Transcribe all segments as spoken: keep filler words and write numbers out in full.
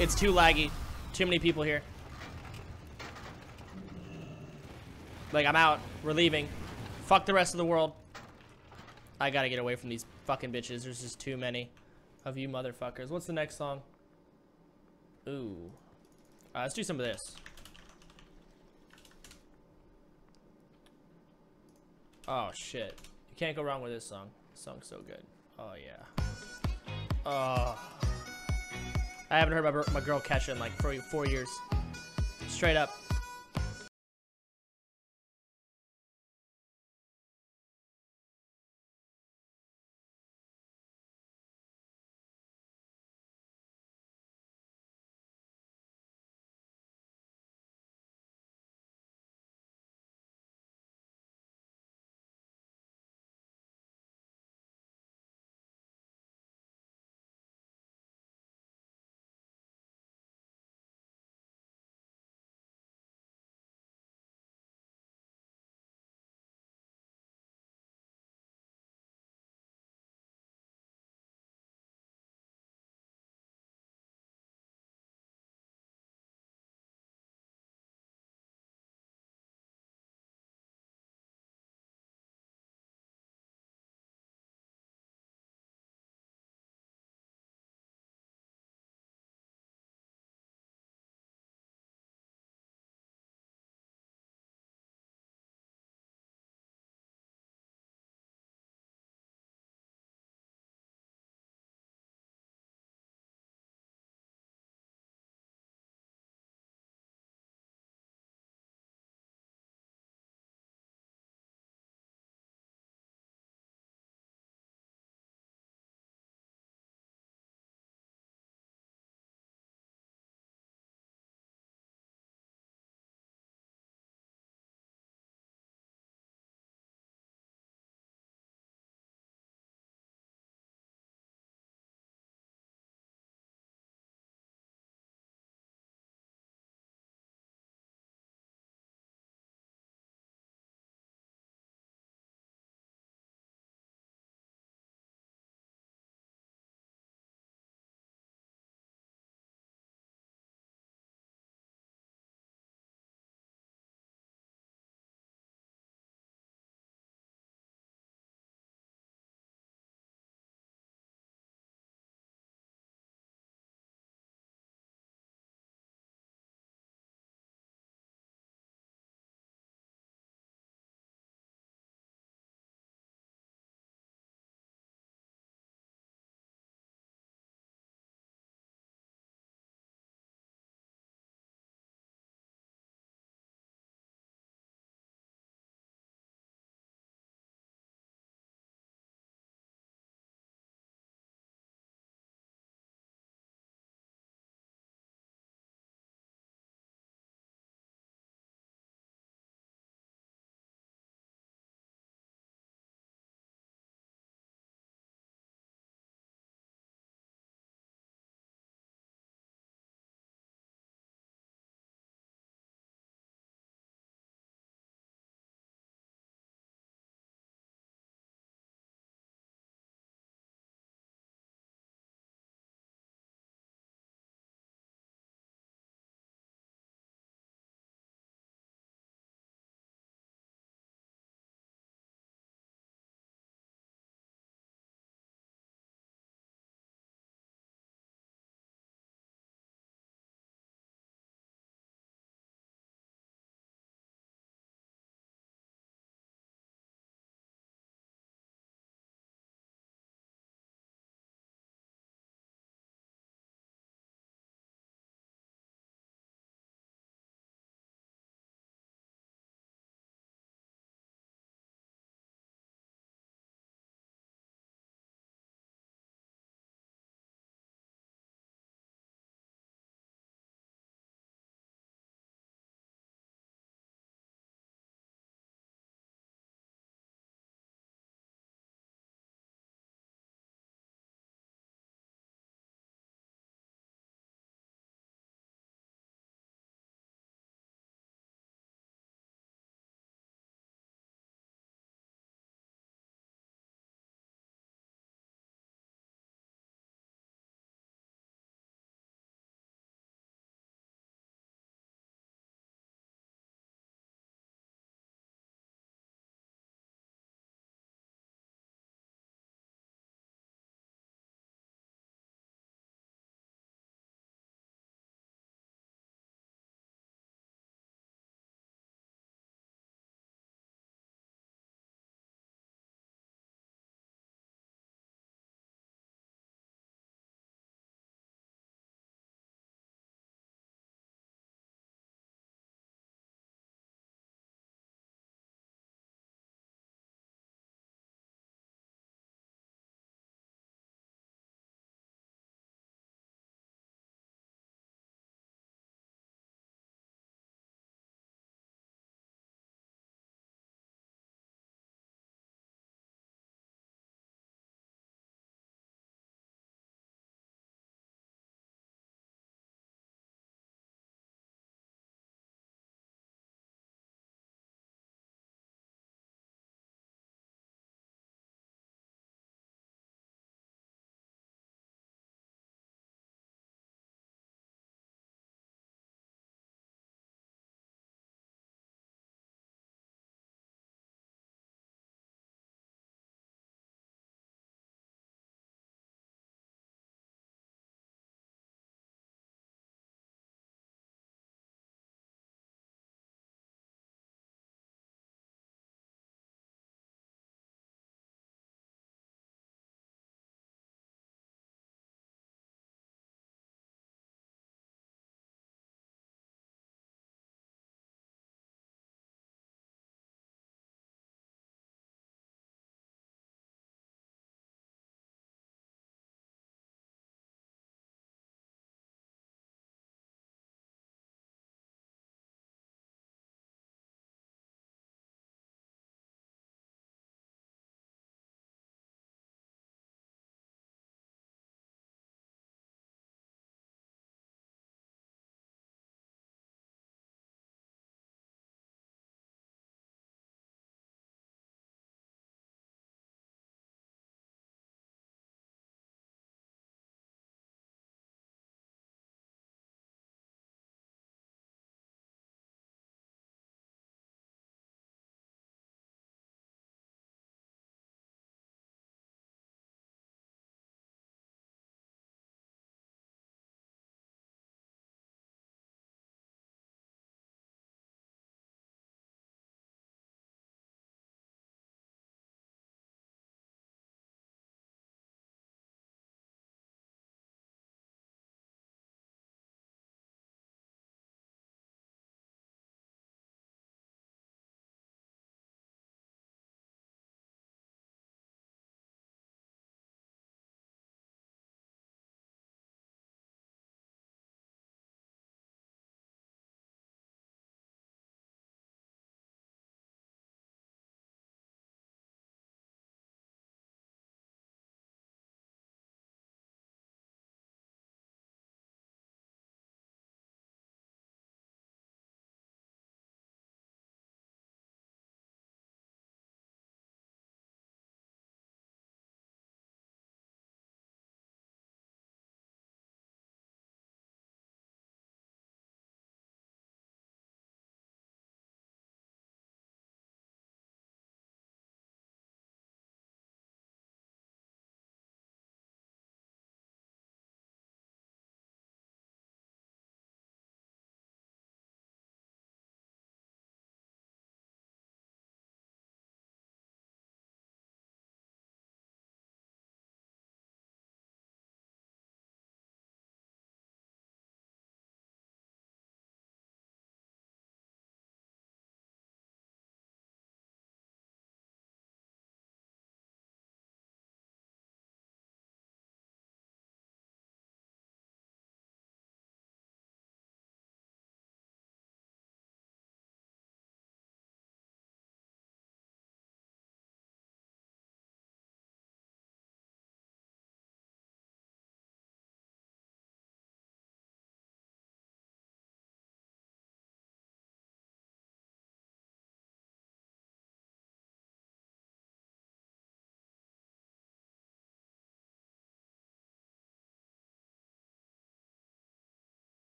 It's too laggy. Too many people here. Like, I'm out. We're leaving. Fuck the rest of the world. I gotta get away from these fucking bitches. There's just too many of you motherfuckers. What's the next song? Ooh. Uh, let's do some of this. Oh, shit. You can't go wrong with this song. This song's so good. Oh, yeah. Oh. I haven't heard my, my girl Kesha in like four, four years. Straight up.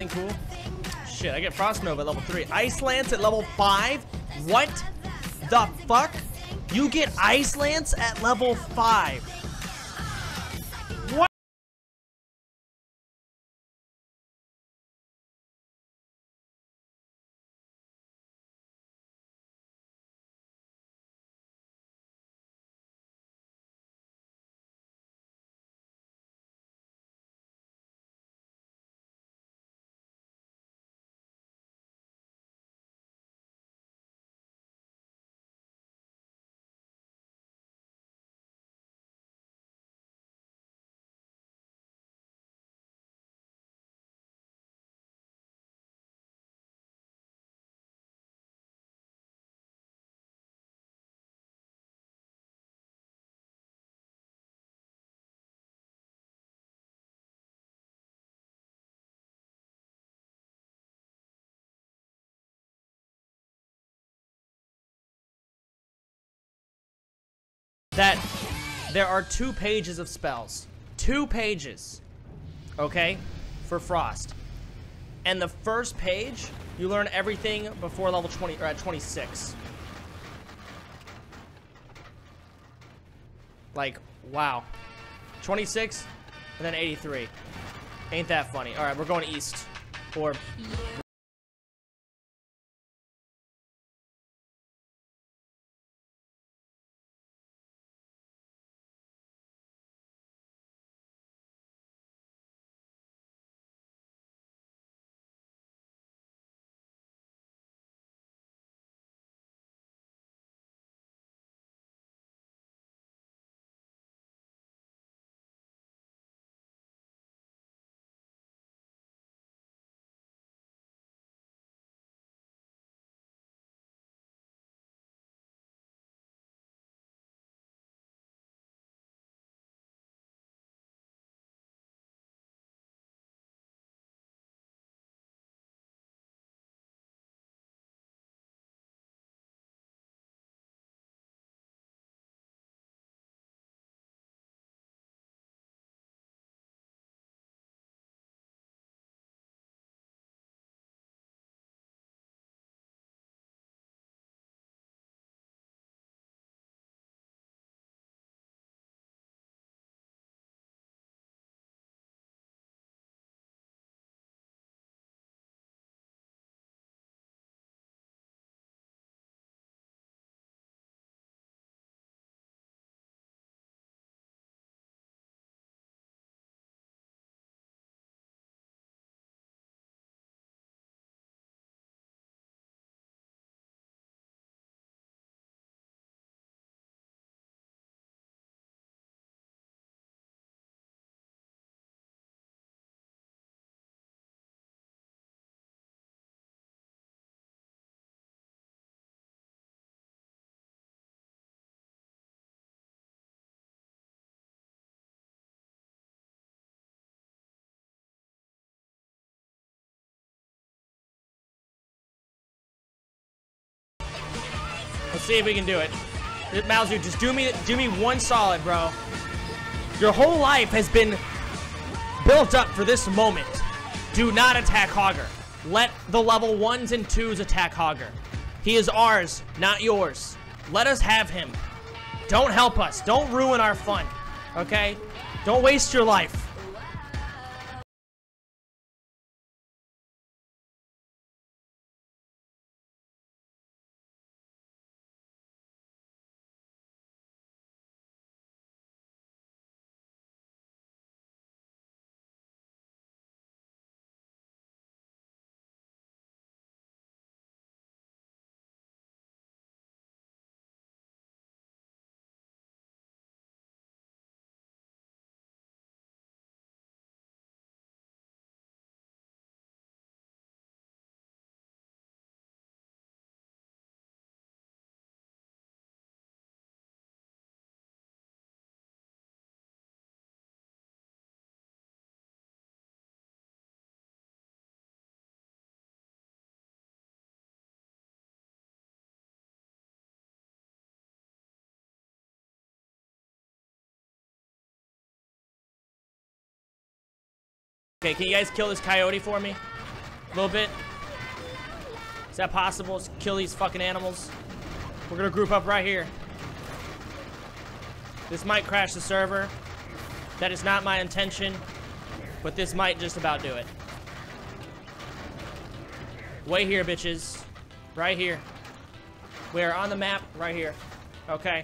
fucking cool. Shit, I get Frost Nova at level three. Ice Lance at level five? What the fuck? You get Ice Lance at level five. What? That there are two pages of spells. Two pages. Okay? For Frost. And the first page, you learn everything before level twenty or at twenty-six. Like, wow. twenty-six and then eighty-three. Ain't that funny. Alright, we're going east. Or let's see if we can do it. Mauzu, just do me do me one solid, bro. Your whole life has been built up for this moment. Do not attack Hogger. Let the level ones and twos attack Hogger. He is ours, not yours. Let us have him. Don't help us. Don't ruin our fun. Okay? Don't waste your life. Okay, can you guys kill this coyote for me? A little bit. Is that possible? Let's kill these fucking animals. We're gonna group up right here. This might crash the server. That is not my intention, but this might just about do it. Way here, bitches. Right here. We're on the map, right here. Okay.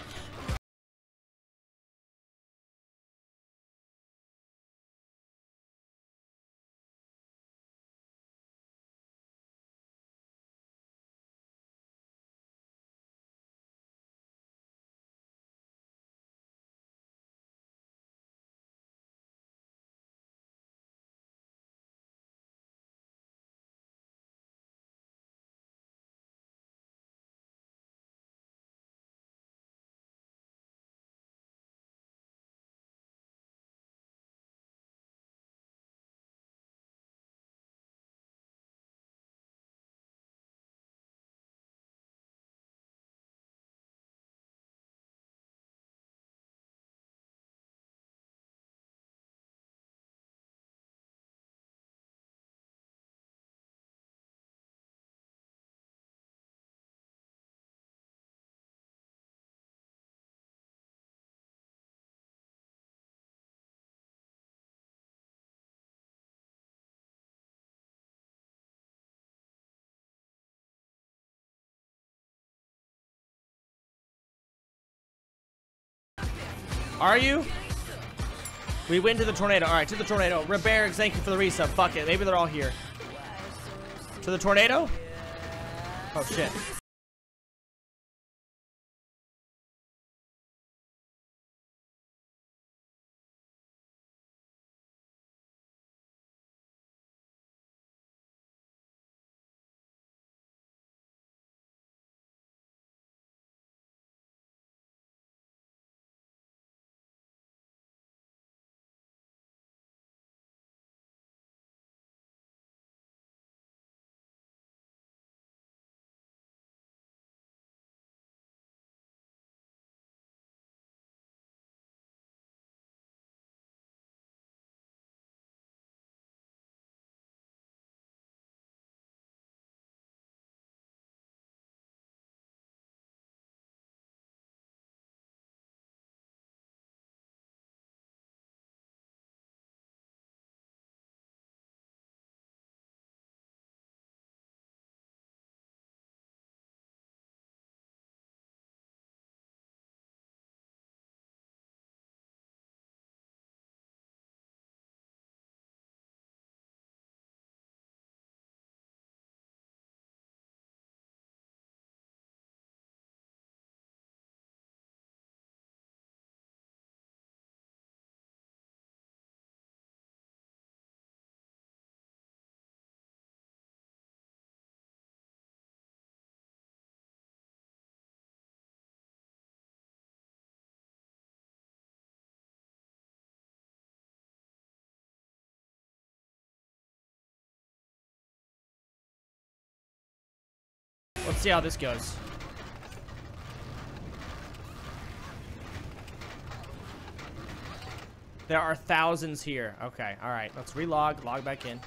Are you? We went to the tornado. All right, to the tornado. Rebear, thank you for the resub. Fuck it. Maybe they're all here. To the tornado? Oh, shit. Let's see how this goes. There are thousands here. Okay, all right. Let's relog, log back in.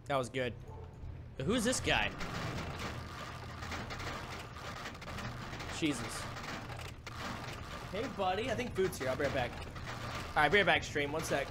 That was good. Who's this guy? Jesus. Hey, buddy. I think food's here. I'll be right back. All right, be right back, stream. One sec.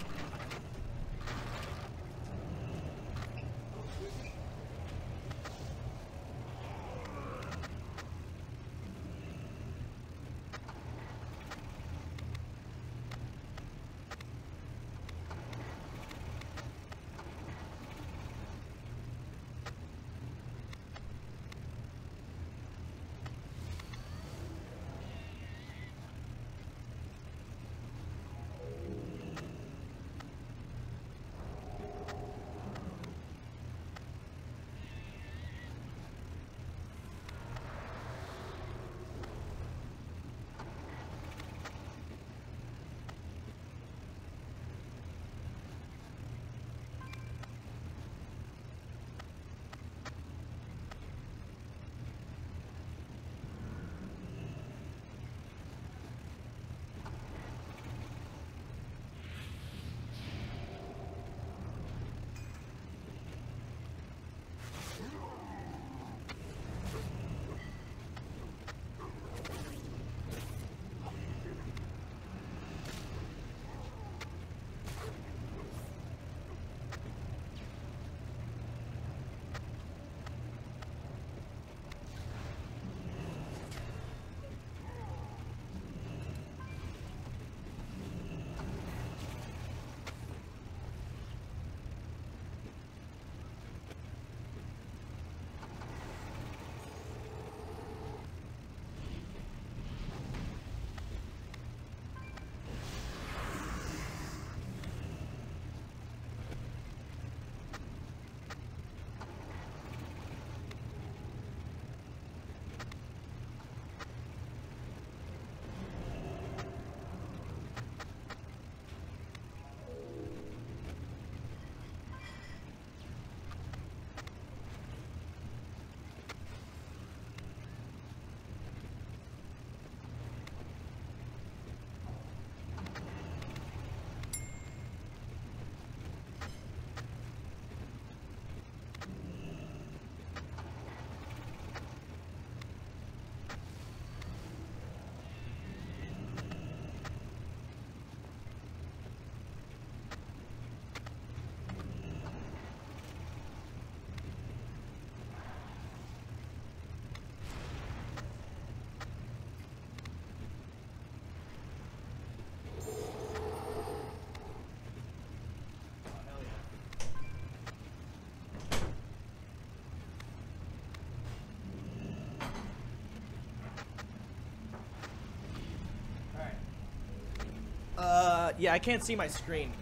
Uh, yeah, I can't see my screen.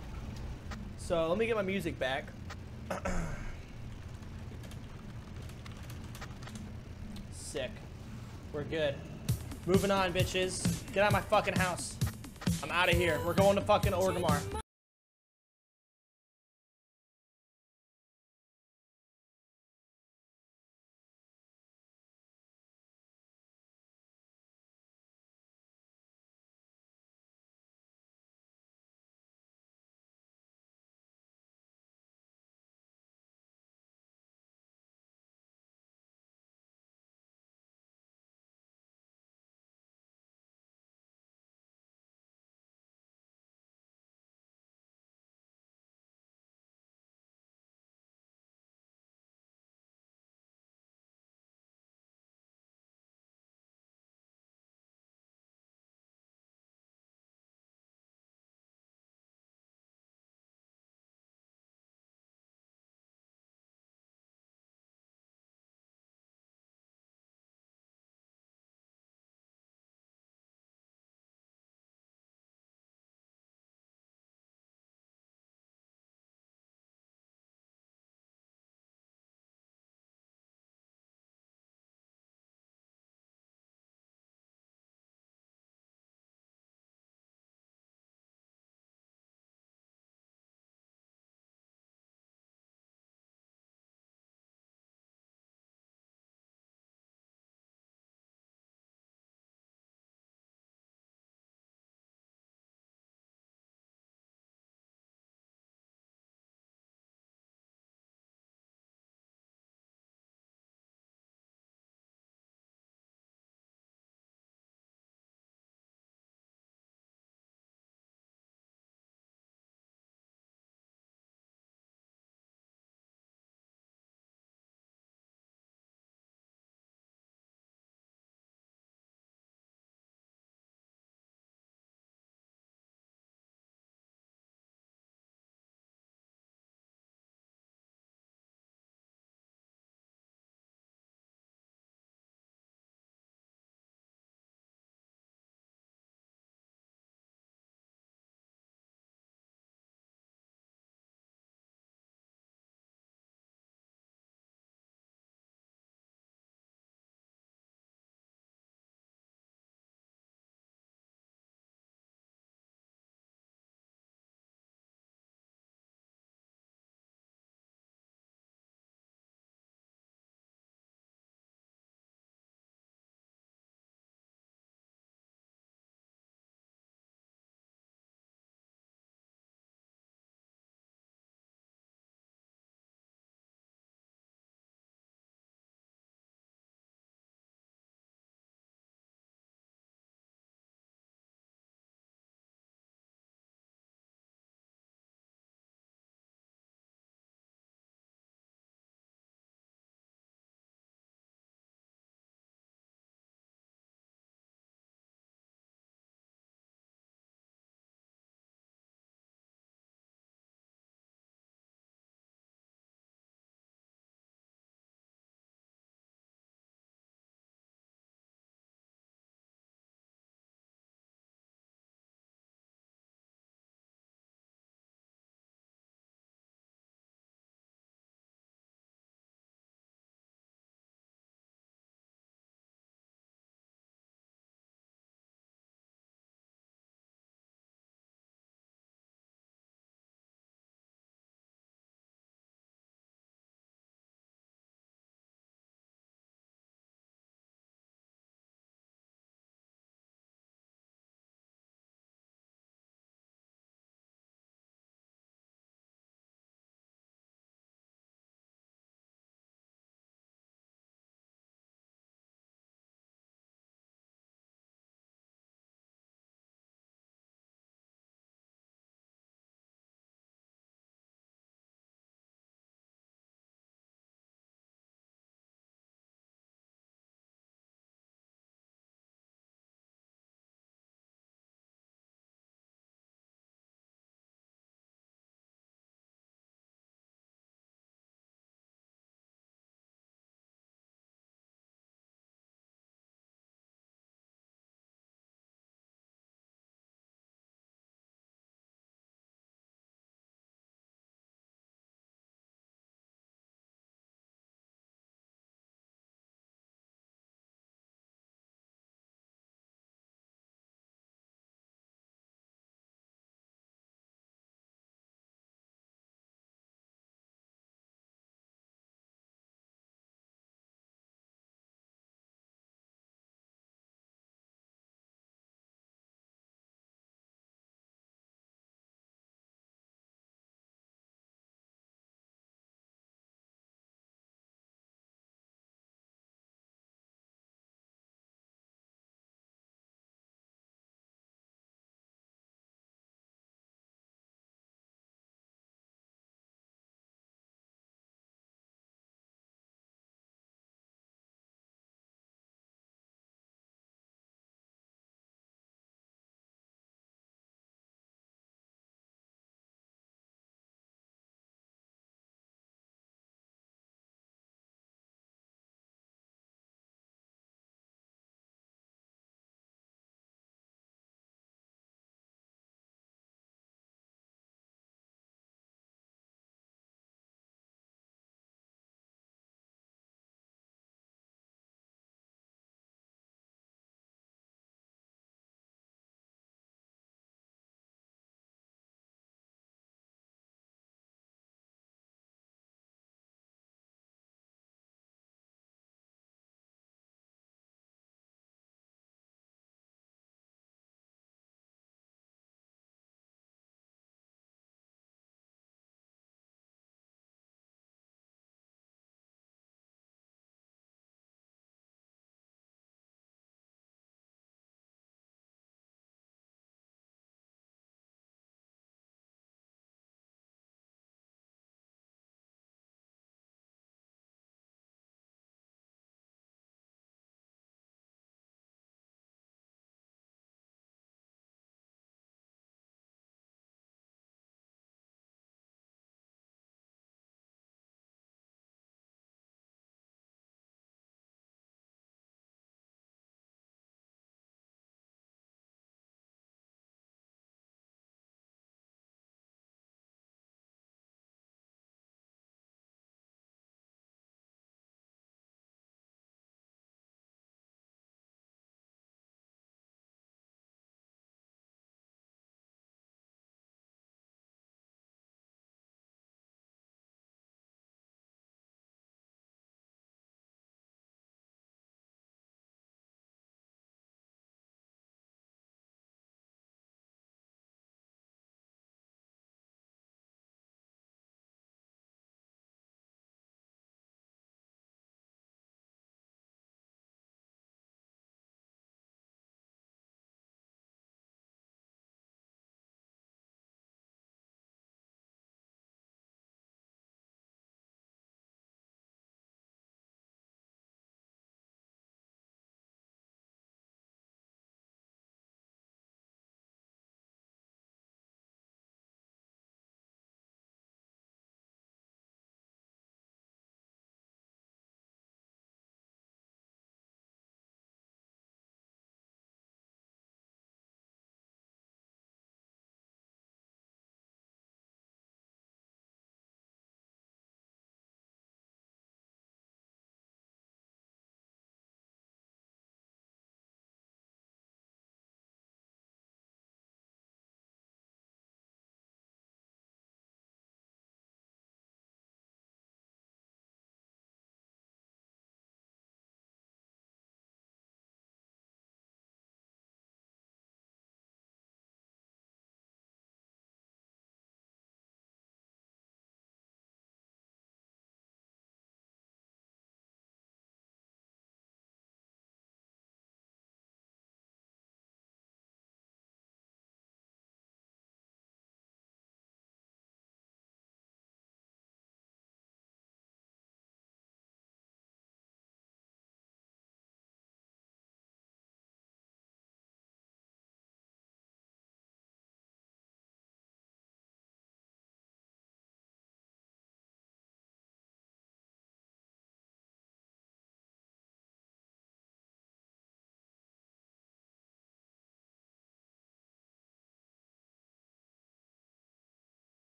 So let me get my music back. Sick. We're good. Moving on, bitches. Get out of my fucking house. I'm out of here. We're going to fucking Orgrimmar.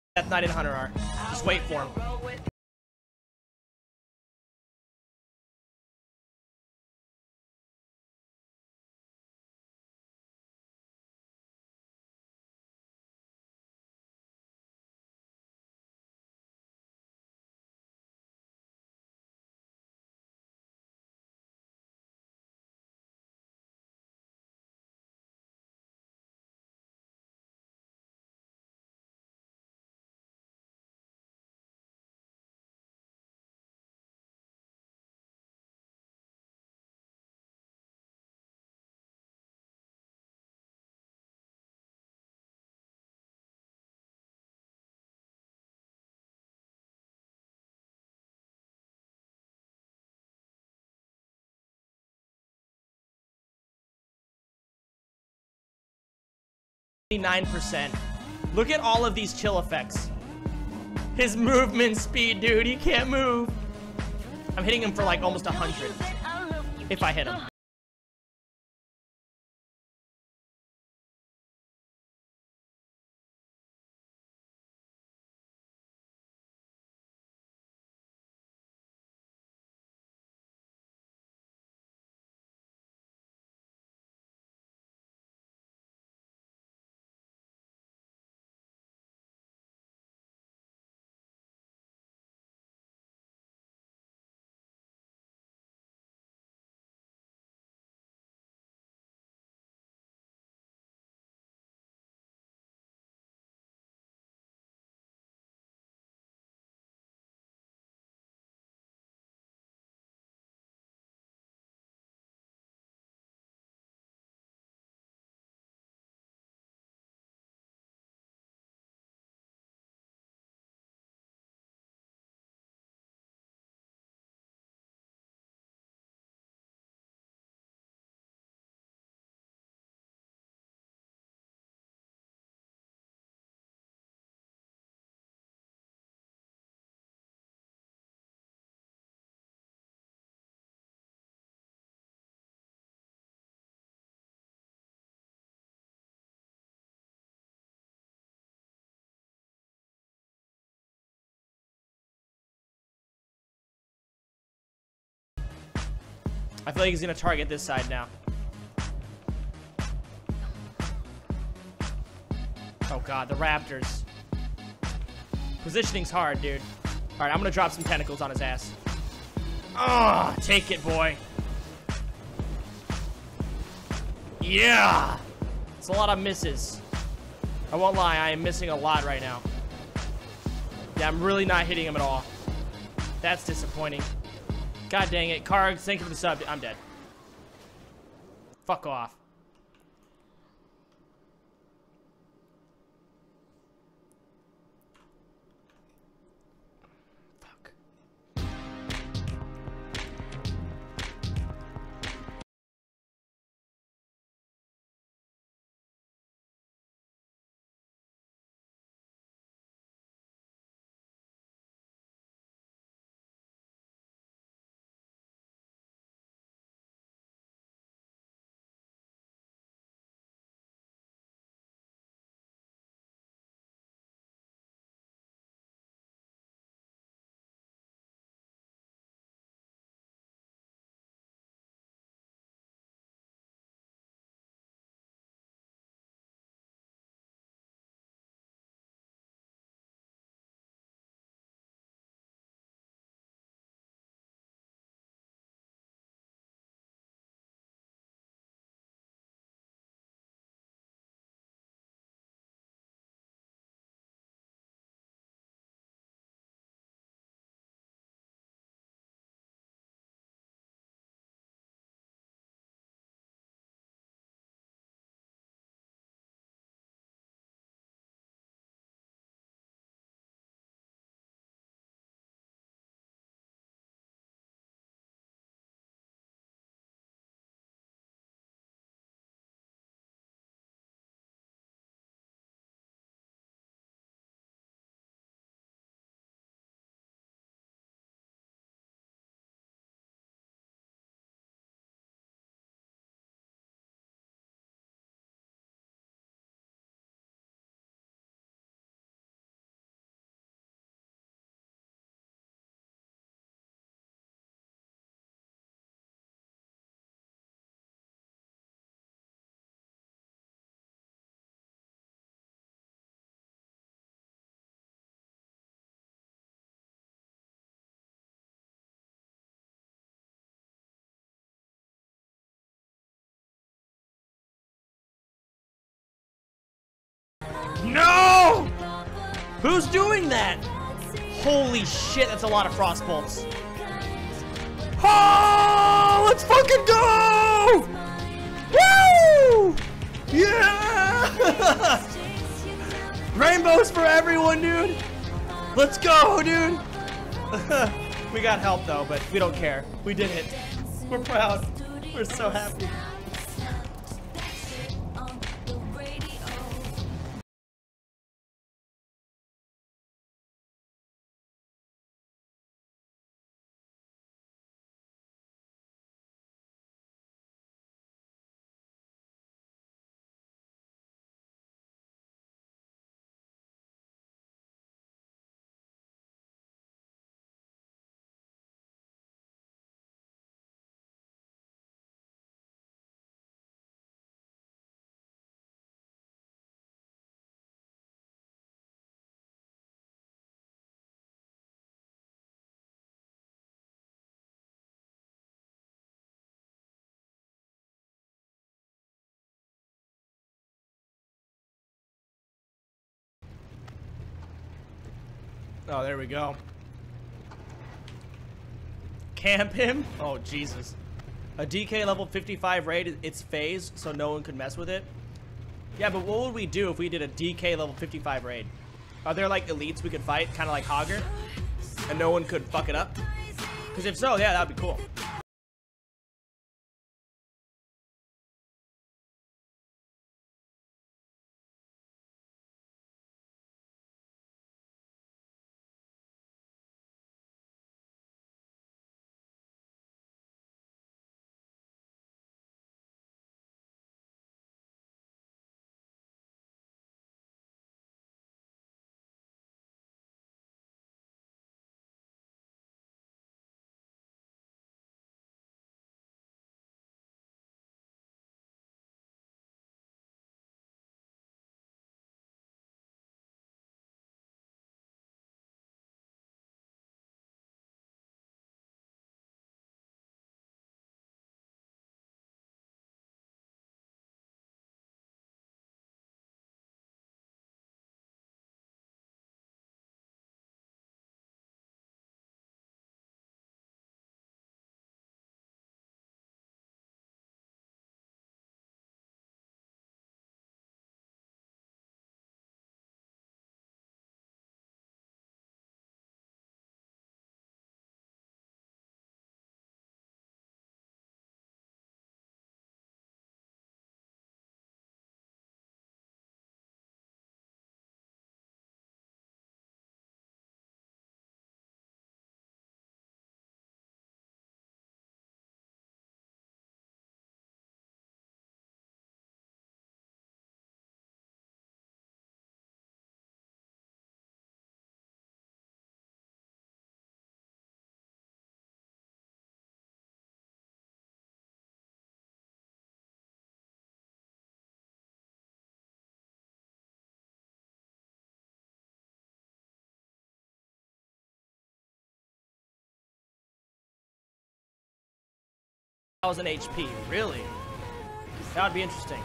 Death Knight and Hunter are. Just wait for him. nine percent. Look at all of these chill effects. His movement speed, dude, he can't move. I'm hitting him for like almost one hundred. If I hit him. I feel like he's gonna target this side now. Oh god, the Raptors. Positioning's hard, dude. Alright, I'm gonna drop some tentacles on his ass. Oh, take it, boy. Yeah! It's a lot of misses. I won't lie, I am missing a lot right now. Yeah, I'm really not hitting him at all. That's disappointing. God dang it. Karg, thank you for the sub. I'm dead. Fuck off. Who's doing that? Holy shit, that's a lot of frost bolts. Oh, let's fucking go! Woo! Yeah! Rainbows for everyone, dude. Let's go, dude. We got help though, but we don't care. We did it. We're proud. We're so happy. Oh, there we go. Camp him? Oh, Jesus. A D K level fifty-five raid, it's phase, so no one could mess with it. Yeah, but what would we do if we did a D K level fifty-five raid? Are there like elites we could fight, kind of like Hogger? And no one could fuck it up? Because if so, yeah, that would be cool. one thousand H P, really? That would be interesting.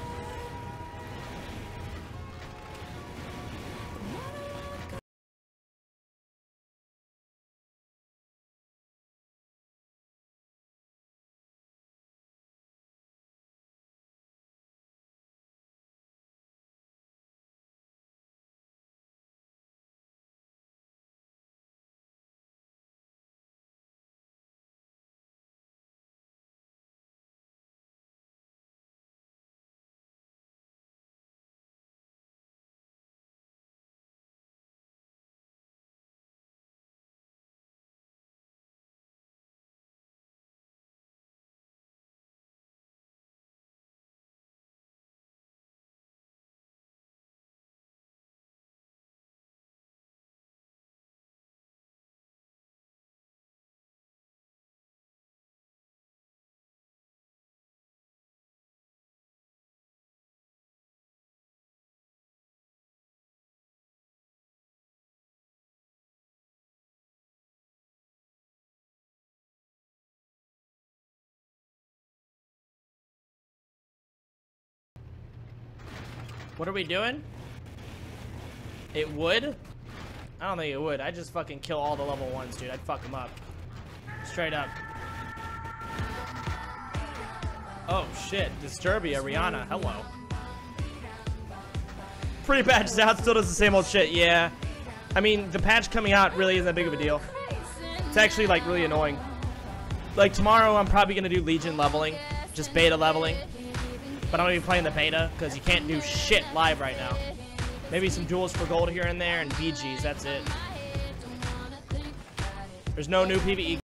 What are we doing? It would? I don't think it would. I'd just fucking kill all the level ones, dude. I'd fuck them up. Straight up. Oh, shit. Disturbia, Rihanna. Hello. Pretty patch is out. Still does the same old shit. Yeah. I mean, the patch coming out really isn't that big of a deal. It's actually, like, really annoying. Like, tomorrow I'm probably going to do Legion leveling. Just beta leveling. But I'm going to be playing the beta because you can't do shit live right now. Maybe some duels for gold here and there and B Gs. That's it. There's no new PvE